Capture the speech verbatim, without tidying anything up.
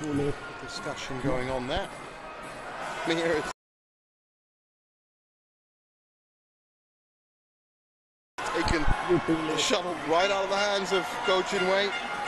discussion going on there. Mia is taken the shuttle right out of the hands of Goh Jin Wei.